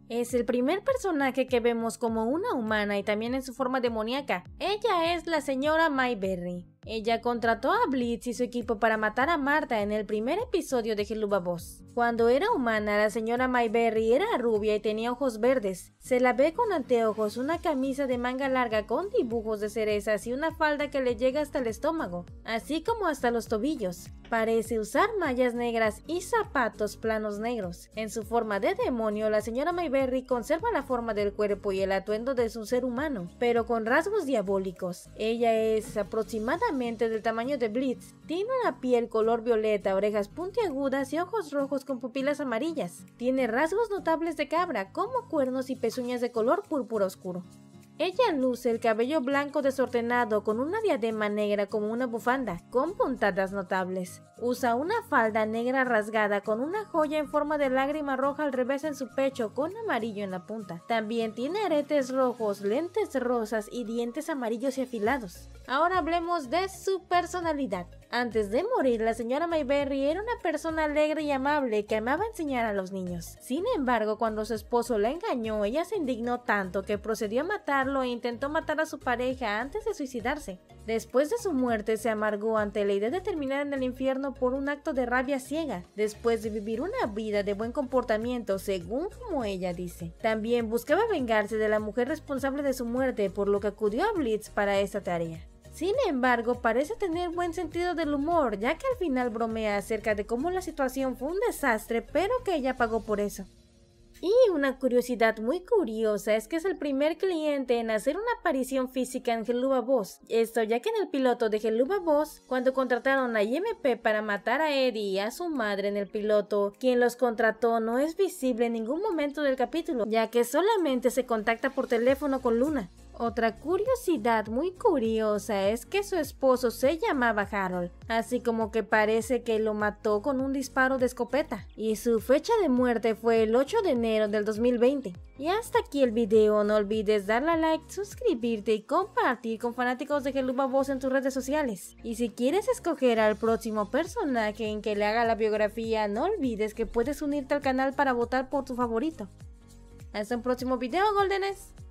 Es el primer personaje que vemos como una humana y también en su forma demoníaca. Ella es la señora Mayberry. Ella contrató a Blitz y su equipo para matar a Marta en el primer episodio de Helluva Boss. Cuando era humana, la señora Mayberry era rubia y tenía ojos verdes. Se la ve con anteojos, una camisa de manga larga con dibujos de cerezas y una falda que le llega hasta el estómago, así como hasta los tobillos. Parece usar mallas negras y zapatos planos negros. En su forma de demonio, la señora Mayberry conserva la forma del cuerpo y el atuendo de su ser humano, pero con rasgos diabólicos. Ella es aproximadamente del tamaño de Blitz. Tiene una piel color violeta, orejas puntiagudas y ojos rojos con pupilas amarillas. Tiene rasgos notables de cabra, como cuernos y pezuñas de color púrpura oscuro. Ella luce el cabello blanco desordenado con una diadema negra como una bufanda, con puntadas notables. Usa una falda negra rasgada con una joya en forma de lágrima roja al revés en su pecho con amarillo en la punta. También tiene aretes rojos, lentes rosas y dientes amarillos y afilados. Ahora hablemos de su personalidad. Antes de morir, la señora Mayberry era una persona alegre y amable que amaba enseñar a los niños. Sin embargo, cuando su esposo la engañó, ella se indignó tanto que procedió a matarlo e intentó matar a su pareja antes de suicidarse. Después de su muerte, se amargó ante la idea de terminar en el infierno por un acto de rabia ciega, después de vivir una vida de buen comportamiento, según como ella dice. También buscaba vengarse de la mujer responsable de su muerte, por lo que acudió a Blitz para esta tarea. Sin embargo, parece tener buen sentido del humor, ya que al final bromea acerca de cómo la situación fue un desastre, pero que ella pagó por eso. Y una curiosidad muy curiosa es que es el primer cliente en hacer una aparición física en Helluva Boss. Esto ya que en el piloto de Helluva Boss, cuando contrataron a IMP para matar a Eddie y a su madre en el piloto, quien los contrató no es visible en ningún momento del capítulo, ya que solamente se contacta por teléfono con Luna. Otra curiosidad muy curiosa es que su esposo se llamaba Harold, así como que parece que lo mató con un disparo de escopeta, y su fecha de muerte fue el 8 de enero del 2020. Y hasta aquí el video, no olvides darle a like, suscribirte y compartir con fanáticos de Helluva Boss en tus redes sociales. Y si quieres escoger al próximo personaje en que le haga la biografía, no olvides que puedes unirte al canal para votar por tu favorito. Hasta un próximo video, Goldenes.